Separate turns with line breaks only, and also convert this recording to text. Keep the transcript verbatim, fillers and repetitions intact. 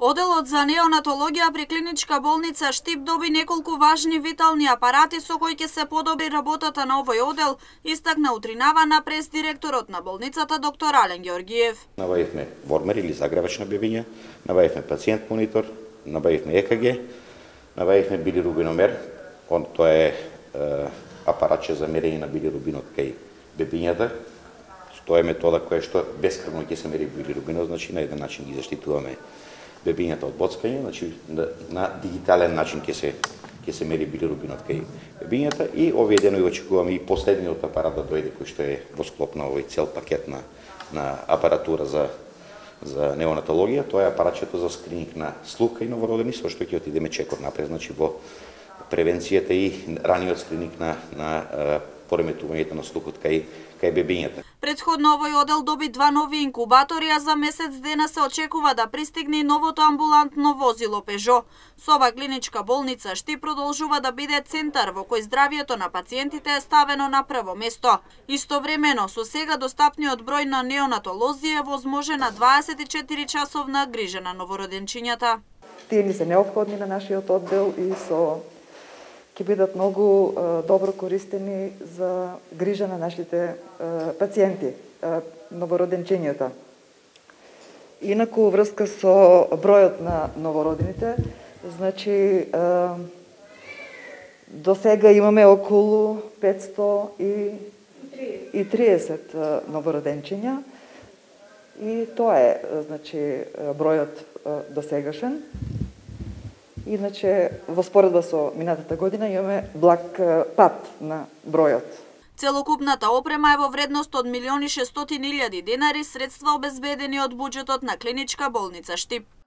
Оделот за неонатологија при клиничка болница Штип доби неколку важни витални апарати со кои ќе се подобри работата на овој одел, истакна утринава на прес-директорот на болницата доктор Ален Георгиев.
Набавивме вормер или загревачна бебиња, набавивме пациент монитор, набавивме Е К Г, набавивме билирубиномер, тоа е, е апаратче за мерење на билирубинот кај бебињата. Тоа е метода која што бескрвно ќе се мери билирубинот, значи на еден начин ги заштитуваме бебињата од боцкање, значи на, на дигитален начин ќе се ќе се мери билирубинот кај бебињата и овие денови очекуваме и последниот апарат да дојде кој што е во склоп на овој цел пакет на на апаратура за за неонатологија. Тоа е апаратчето за скрининг на слух и новородени, со што ќе отидеме чекор напред, значи во превенцијата и раниот скрининг на на пореметувањето на слухот кај кај бебињата.
Претходно овој одел доби два нови инкубатори, а за месец дена се очекува да пристигне и новото амбулантно возило Пежо. Со ова клиничка болница Штип продолжува да биде центар во кој здравјето на пациентите е ставено на прво место. Истовремено, со сега достапниот број на неонатолози е возможена дваесет и четири часовна грижа на новороденчињата.
Тие ни се неопходни на нашиот оддел и со ќе бидат многу е, добро користени за грижа на нашите е, пациенти, е, новороденчињата. Инаку врска со бројот на новородените, значи е, до сега имаме околу петстотини и триесет новороденчиња и тоа е значи бројот до сегашен. Иначе, во споредба со минатата година имаме благ пат на бројот.
Целокупната опрема е во вредност од милион и шестстотини илјади денари, средства обезбедени од буџетот на клиничка болница Штип.